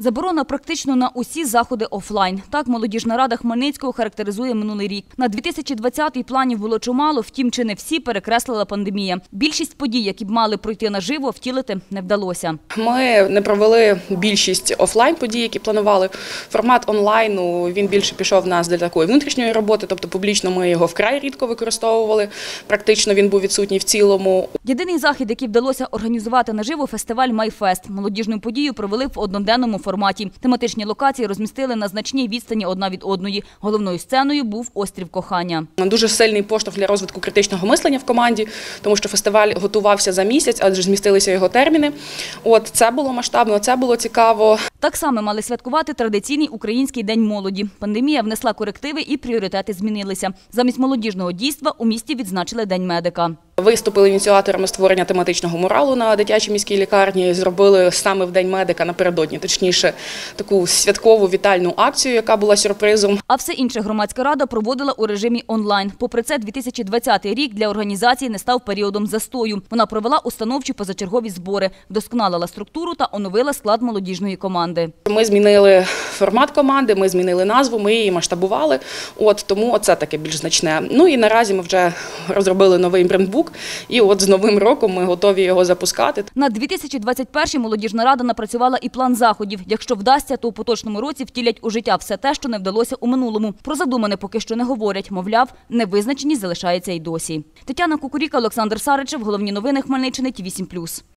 Заборона практично на усі заходи офлайн. Так молодіжна рада Хмельницького характеризує минулий рік. На 2020-й планів було чимало, втім, чи не всі перекреслила пандемія. Більшість подій, які б мали пройти наживо, втілити не вдалося. Ми не провели більшість офлайн подій, які планували. Формат онлайну, він більше пішов в нас для такої внутрішньої роботи, тобто публічно ми його вкрай рідко використовували. Практично він був відсутній в цілому. Єдиний захід, який вдалося організувати наживо – фестиваль «Майфест». Молодіжну подію провели в одноденному форматі. Тематичні локації розмістили на значній відстані одна від одної. Головною сценою був «Острів кохання». Дуже сильний поштовх для розвитку критичного мислення в команді, тому що фестиваль готувався за місяць, адже змістилися його терміни. Це було масштабно, це було цікаво. Так само мали святкувати традиційний український день молоді. Пандемія внесла корективи і пріоритети змінилися. Замість молодіжного дійства у місті відзначили День медика. Виступили ініціаторами створення тематичного муралу на дитячій міській лікарні, зробили саме в День медика напередодні, точніше, таку святкову вітальну акцію, яка була сюрпризом. А все інше громадська рада проводила у режимі онлайн. Попри це, 2020 рік для організації не став періодом застою. Вона провела установчі позачергові збори, вдосконалила структуру та оновила склад молодіжної команди. Ми змінили формат команди, ми змінили назву, ми її масштабували, тому це таке більш значне. І наразі ми вже розробили новий брендбук, і з Новим роком ми готові його запускати. На 2021-й молодіжна рада напрацювала і план заходів. Якщо вдасться, то у поточному році втілять у життя все те, що не вдалося у минулому. Про задумане поки що не говорять. Мовляв, невизначеність залишається й досі. Тетяна Кукуріка, Олександр Саричев. Головні новини Хмельниччини, ТІВІ 7+.